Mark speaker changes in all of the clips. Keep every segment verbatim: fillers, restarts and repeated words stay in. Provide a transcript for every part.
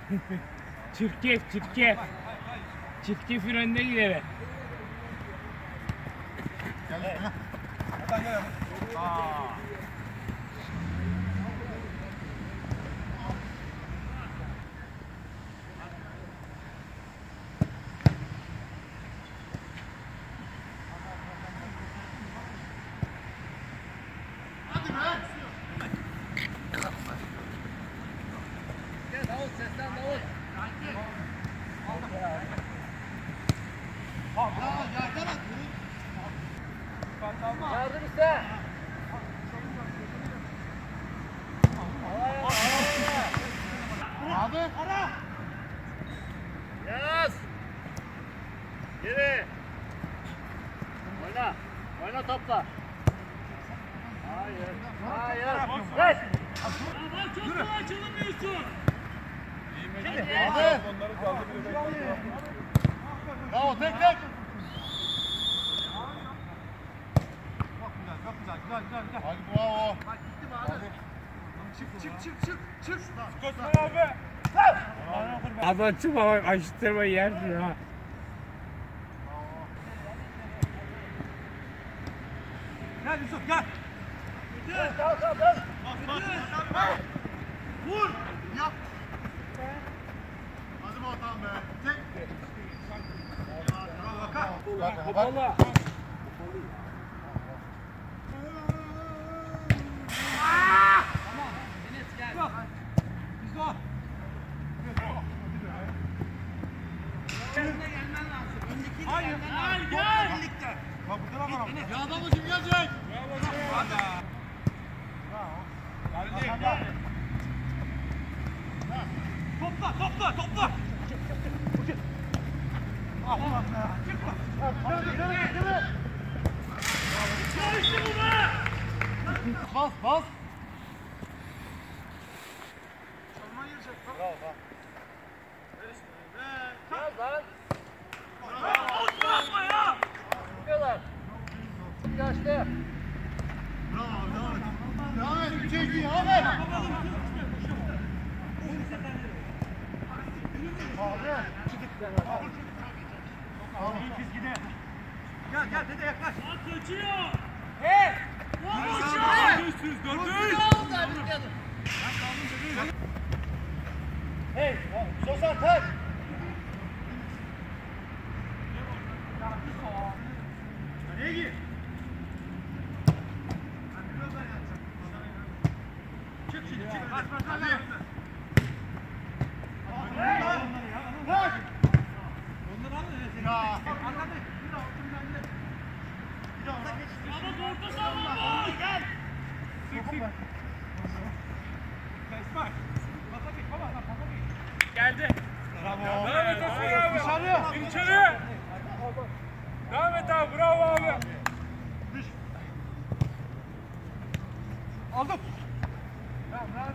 Speaker 1: Çirkef, çirkef. Çirkefin önüne gidelim.
Speaker 2: Gel. Hadi gel. Aa.
Speaker 3: Yardım iste.
Speaker 2: Abi. Ara.
Speaker 3: Yaz. Geri. Oyna. Oyna topla. Hayır. Hayır. Geç.
Speaker 1: Ama çok kolay çalamıyorsun.
Speaker 2: Şimdi. Abi. Bravo tek tek. Çok güzel, güzel, güzel, güzel. Hadi bravo. Bak gitti mi abi? Çık, çık, çık, çık, çık. Koşma abi.
Speaker 1: Adatçı baba aşıttırma yersin ha.
Speaker 2: Gel Yusuf, gel.
Speaker 3: Gel, gel, gel, gel.
Speaker 2: Vur. Yap. Hadi bu atalım be. Tek. Bravo, bak.
Speaker 1: Hoppala.
Speaker 2: Hayır, hayır, gel. Birlikte. Bak bu tarafa bak. Ya babacığım gelecek. Hadi. Bravo. Geldi. Topla, topla, topla. Ah ulan be. Çıkma. Hadi, hadi, hadi.
Speaker 1: Çalıştı bu be.
Speaker 2: Bas, bas. Çalman girecek. Bravo, bravo.
Speaker 3: Gel lan.
Speaker 1: Bırakma ya.
Speaker 3: Çıkıyorlar. Yaşlı.
Speaker 2: Bravo, devam et. Devam et, üçe iki, devam et. Abi, abi, çizgide. Gel, gel, dede yaklaş.
Speaker 1: Lan kaçıyor.
Speaker 3: Hey!
Speaker 1: Dört yüz, dört yüz.
Speaker 2: Hey, Sosan tak. Nereye gir? Çık şimdi, çık. Bas, bas, hadi. Bak. Onları al da. Ya. Arkada. Bir daha, bir daha, bir daha. Bir daha, oradan geç.
Speaker 1: Ama orta saha boş.
Speaker 2: Gel. Sık, sık. İsmail. Pasa geç, baba, pasa geç.
Speaker 1: Geldi.
Speaker 2: Bravo.
Speaker 1: Devam et Osman abi.
Speaker 2: Dışarı.
Speaker 1: Gir içeri. Devam et abi. Bravo abi.
Speaker 2: Düş. Aldım. Tamam, rahat.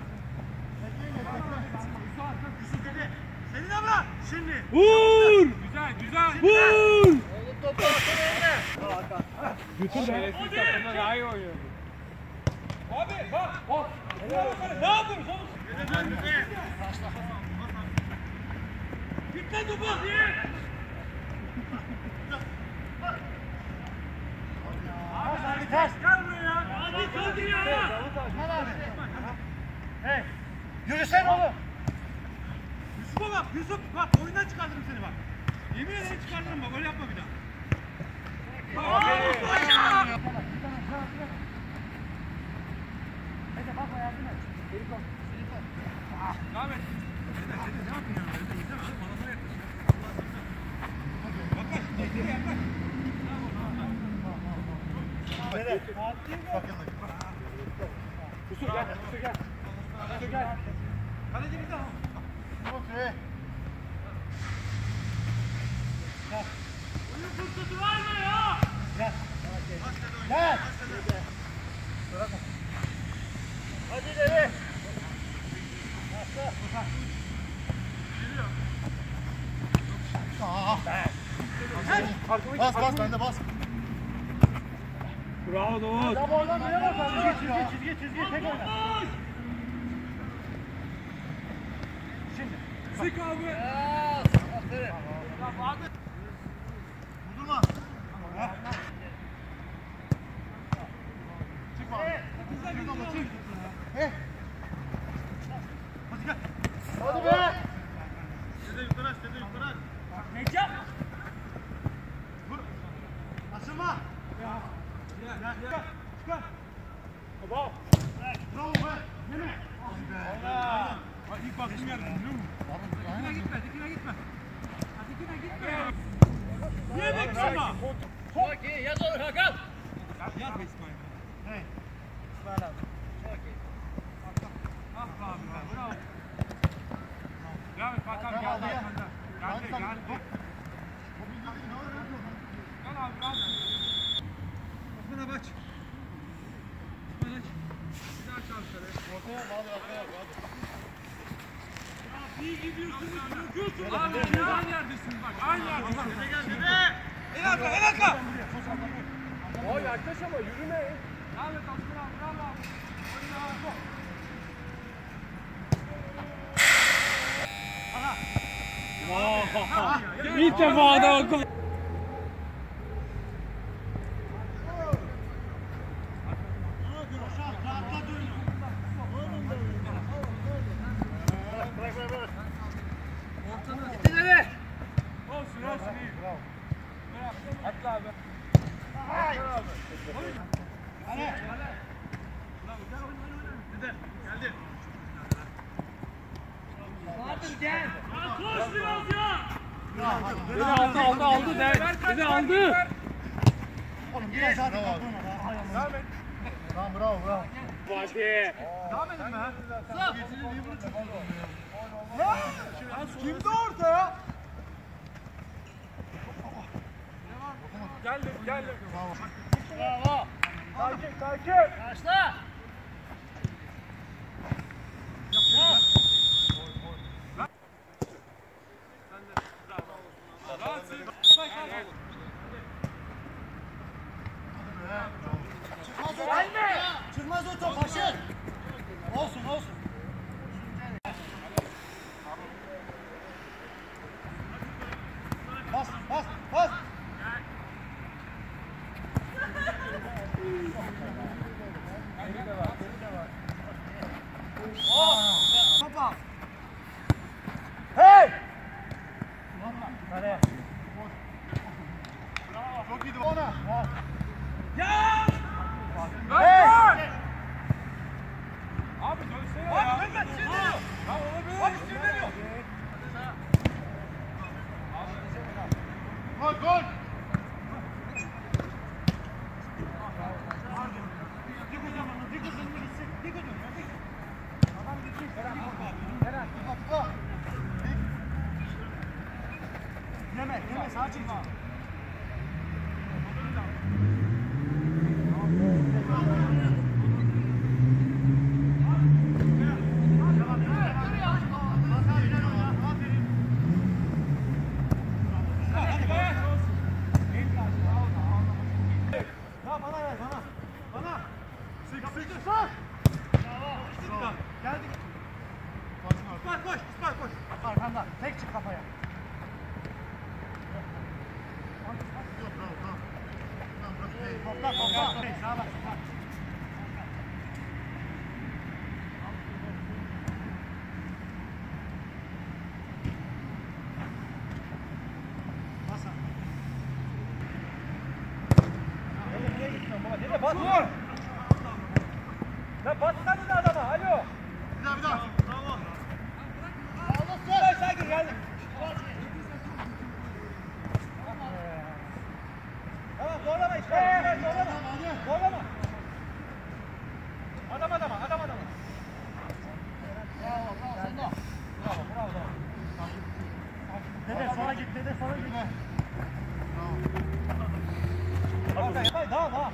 Speaker 2: Yusuf dedi. Senin abla. Şimdi.
Speaker 1: Vur. Güzel güzel. Vur.
Speaker 3: Oğlum topu atın önüne.
Speaker 1: Götür be. Takımda daha iyi oynuyor. Abi bak. Bak. Ne yapıyorsun oğlum? Git lan topu.
Speaker 2: Abi ters.
Speaker 1: Gel buraya. Hadi kaldır ya.
Speaker 2: Gel abi. Hey. Yürüsene oğlum. Yusuf'a bak. Yusuf bak oyundan çıkartırım seni bak. Yemin ederim çıkartırım bak. Öyle yapma bir daha.
Speaker 1: Aferin.
Speaker 2: Hadi bakma yardım et. Geri koy. Geri koy. Devam et. Ne yapıyorsun? Bana yaklaş. Bak bak. Geri yaklaş. Nereye? Bakın.
Speaker 1: Kusur gel. Kusur gel. Kusur gel.
Speaker 2: Kaleci bir daha. Okey.
Speaker 1: Oyun fırsatı verme ya.
Speaker 2: Gel. Gel.
Speaker 3: Hadi ileri.
Speaker 2: Bas bas ben de bas.
Speaker 1: Bravo Davut.
Speaker 2: Tam oradan böyle bak. Çizgi çizgi çizgi çizgi tek oyna. Şimdi.
Speaker 1: Sık abi.
Speaker 3: Ya, aferin.
Speaker 2: Vurdurma. Çıkma. Çıkma ama çık. He. Hadi gel. Hadi be. Dede yukarı aç, dede yukarı aç.
Speaker 1: Necap.
Speaker 2: Vur. Açılma. Ya. Ya, ya. Çıkar.
Speaker 1: Baba.
Speaker 2: Bravo be. Yeme. Hadi be.
Speaker 1: Allah. Bak ilk baktığım yer biliyor musun?
Speaker 2: Dikine gitme, dikine gitme.
Speaker 1: Dikine gitme. Niye bekliyorsun?
Speaker 3: Çok iyi. Yaz onu Hakan.
Speaker 1: Yat be İsmail.
Speaker 2: Hey.
Speaker 3: İsmail abi. Çok iyi.
Speaker 1: Ah be abi be. Bravo. Devam et Fatih abi geldi arkanda. Geldi geldi. Gel abi rahat.
Speaker 2: Osman abi aç. Osman aç.
Speaker 1: Bir daha çal şöyle.
Speaker 2: Ortaya bağlı, ortaya bağlı.
Speaker 1: İyi gidiyorsunuz, bırakıyorsunuz. Abi siz aynı yerdesiniz bak, aynı yerdesiniz. Dede gel dede. El arka, el arka. O yaklaş ama yürüme. Devam et Osman abi, bravo abi. Oyna. Wow. İlk defa da okul.
Speaker 3: Gitti dede.
Speaker 1: Olsun olsun iyi. Atla abi.
Speaker 2: Dede, geldi.
Speaker 3: Vardır gel.
Speaker 1: Koş biraz ya.
Speaker 2: Dede
Speaker 1: aldı aldı aldı. Dede aldı.
Speaker 2: Oğlum biraz daha dikkat olma. Devam et. Tamam bravo bravo.
Speaker 1: Hadi.
Speaker 2: Devam edin be. Sağ. Kimdi orada ya?
Speaker 1: Geldim geldim.
Speaker 3: Bravo.
Speaker 1: Takip takip.
Speaker 3: Başla.
Speaker 2: Gelme. Çıkmaz o top başı. Olsun olsun. Bas bas bas. Topa. Hey! Hadi. Çok iyiydi ona.
Speaker 1: Ya!
Speaker 2: Hey!
Speaker 1: Abi dönsene
Speaker 2: Abi
Speaker 1: ya.
Speaker 2: Mehmet sil veriyor.
Speaker 1: Ya olabilir.
Speaker 2: Abi sil veriyor. Gol gol. Dik o zaman, dik o zaman gitsin. Dik o zaman, dik. Adam gitsin. Eren, topla. Dik. Yeme, yeme, sağa çek. Geldik. İsmail koş, İsmail koş. Arkanda, tek çık kafaya. Topla, topla. Hey, sağa bak, sağa. Bas abi. Nereye gitmiyorsun baba? Dede bas. Vur. Ya bassana da adama, alo. Bir daha, bir daha. Bravo. Oğlum, sakin geldik. Tamam, zorlama işte. Evet, zorlama. Zorlama. Adam adama, adam adama. Bravo, bravo. Sen de. Bravo, bravo. Dede sola git, dede sola git. Bravo. Daha, daha, daha.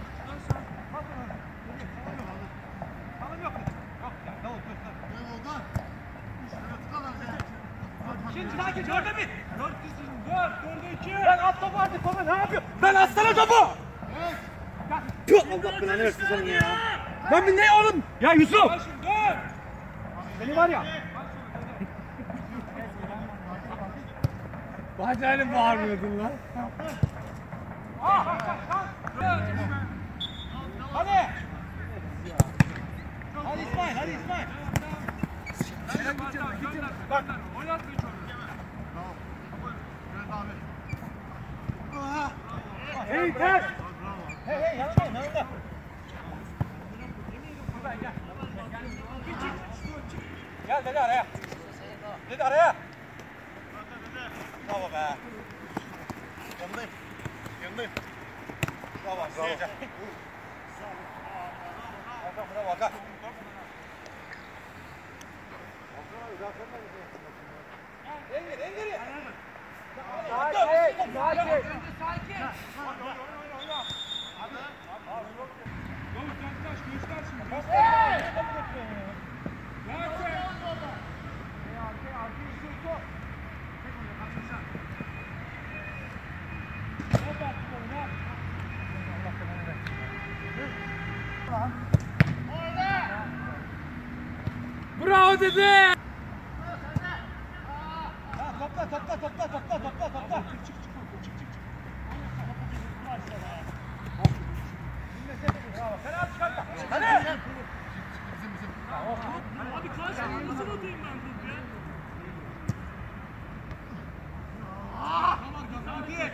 Speaker 2: Tamam yok. Yok ya, davul göster. Davuldan. Şimdi sakin, dörde bir.
Speaker 1: Dört kişisiniz. Dört, dörde iki.
Speaker 2: Lan at topu artık baba, ne yapıyorsun? Lan atsana topu. Evet. Tüh, Allah belanı versin senin ya. Lan bir ne oğlum? Ya Yusuf.
Speaker 1: Başım dört.
Speaker 2: Seni var ya.
Speaker 1: Bacayla bağırmıyordun lan.
Speaker 2: Hadi. Hadi İsmail, hadi İsmail.
Speaker 1: Bak. Oynatma hiç onu.
Speaker 2: Hey ters. Hey hey yanındayım yanında. Gel dede araya. Dede araya. Bravo be. Yanındayım. Yanındayım. Bravo. Bravo. Hakan bravo Hakan. Engin Engin.
Speaker 3: Sakin, sakin.
Speaker 1: Yavuz yaklaş göster şimdi.
Speaker 3: Hey!
Speaker 1: Yaklaş. Bravo dede.
Speaker 2: Topla topla topla topla topla topla. Çık çık çık çık çık. Bravo. Fena çıkartma. Hadi.
Speaker 1: Abi karşıma nasıl atayım ben topu ya?
Speaker 2: Tamam tamam. Hadi.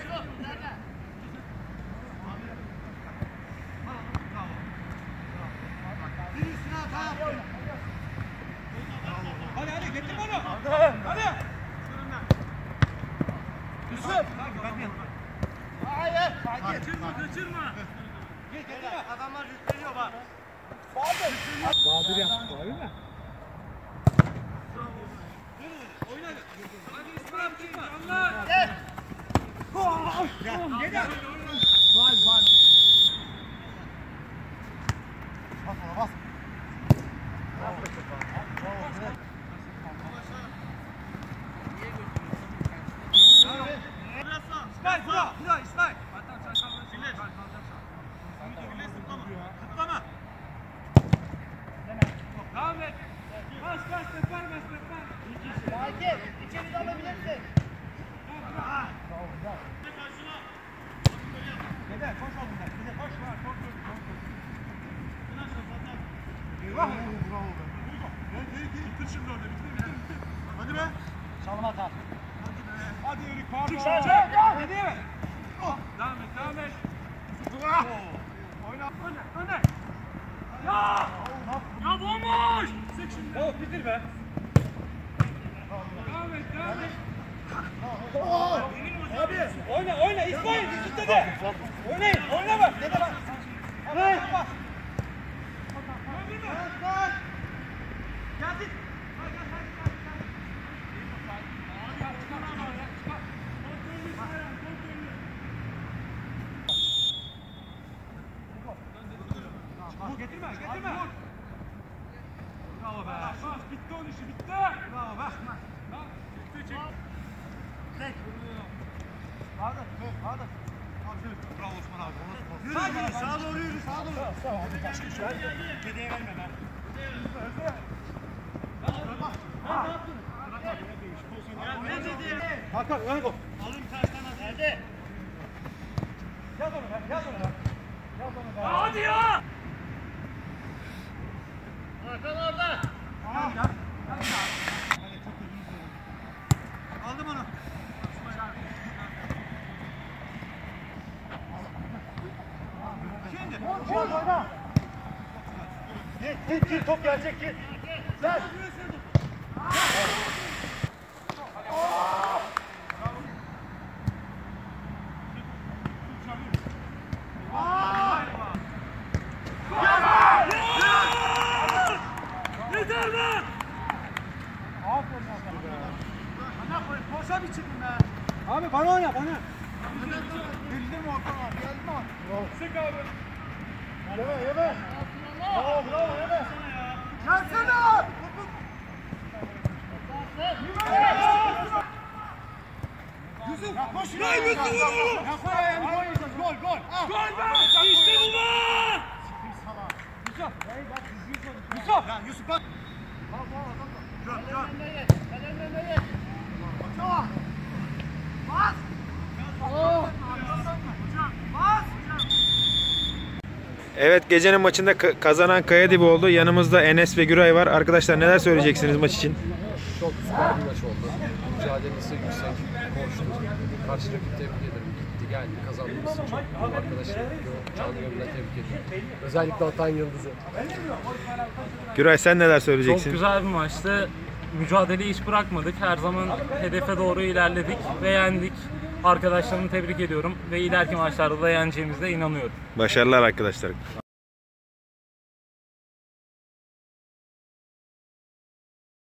Speaker 2: Birisine hata yaptı. Hadi hadi getir bunu. Hadi. Yusuf. Hayır.
Speaker 1: Kaçırma kaçırma.
Speaker 2: Gel getirme. Adamlar yükleniyor bak.
Speaker 1: Bahadır yaptı abi mi?
Speaker 2: Oyna.
Speaker 1: Hadi İsmail çıkma. Allah.
Speaker 2: Gel. Gel. Gel.
Speaker 1: Var var.
Speaker 2: Bas ona bas. İsmail bura. Bura İsmail.
Speaker 1: Hatta sen kalma. Birleş.
Speaker 2: Birleş zıplama. Zıplama.
Speaker 1: Devam et. Bas bas sefer bas sefer.
Speaker 3: Sakin. İçeri de alabilirsin.
Speaker 2: Dede koş oğlum ben. Dede koş var. Koş koş koş.
Speaker 1: Bravo. Bravo be. Bitir şimdi orada. Bitir bitir bitir.
Speaker 2: Hadi be. Çalım atar.
Speaker 1: Hadi Erik pardon.
Speaker 2: Çık sen çık. Ne diyor?
Speaker 1: Devam et devam et. Oyna. Öne öne. Ya. Ya bomboş. Sık şimdi.
Speaker 2: Oh bitir be.
Speaker 1: Devam et devam et.
Speaker 2: Abi oyna oyna İsmail Yusuf dede. Oynayın oynama. Dede bak. Hadi bak. Geldik. Getirme, getirme. Bravo be.
Speaker 1: Bas bitti onun işi bitti.
Speaker 2: Bravo be.
Speaker 1: Lan bitti çek.
Speaker 2: Çek. Bahadır, Bahadır. Bravo Osman abi. Yürü, yürü, sağa doğru yürü, sağa doğru. Sağ ol. Dedeye verme ben. Hakan, ön gol. Alayım tersten hadi. Hadi. Yaz onu be, yaz onu be. Yaz onu be.
Speaker 1: Hadi ya.
Speaker 3: Hakan orada.
Speaker 2: Tamam ya. Aldım onu. Şimdi. Şimdi oyna. Git git git top gelecek git. Gel.
Speaker 1: Yeter lan.
Speaker 2: Boşa bir çıkın be. Abi bana oyna bana. Bildim Orkan abi. Geldim abi.
Speaker 1: Sık abi.
Speaker 2: Yeme yeme. Bravo bravo yeme. Gelsene. Yusuf koş.
Speaker 1: Ne yapıyorsun oğlum?
Speaker 2: Yapma yani gol yiyeceğiz gol gol. Al.
Speaker 1: Gol be. İşte bu be.
Speaker 2: Yusuf. Yusuf. Ya Yusuf bak. Can can.
Speaker 3: Kalemle ye. Kalemle ye.
Speaker 2: Tamam.
Speaker 4: Evet, gecenin maçında ka- kazanan Kayadibi oldu. Yanımızda Enes ve Güray var. Arkadaşlar neler söyleyeceksiniz maç için?
Speaker 5: Çok süper bir maç oldu. Mücadelesi yüksek, koştu. Karşı rakip tebrik ederim. Gitti geldi, kazandığımız için çok mutluyum. Arkadaşlar canı gönülden tebrik ediyorum. Özellikle Atan Yıldız'ı.
Speaker 4: Güray sen neler
Speaker 6: Çok
Speaker 4: söyleyeceksin?
Speaker 6: güzel bir maçtı. Mücadeleyi hiç bırakmadık. Her zaman hedefe doğru ilerledik ve yendik. Arkadaşlarımı tebrik ediyorum ve ileriki maçlarda da yeneceğimize inanıyorum.
Speaker 4: Başarılar arkadaşlar.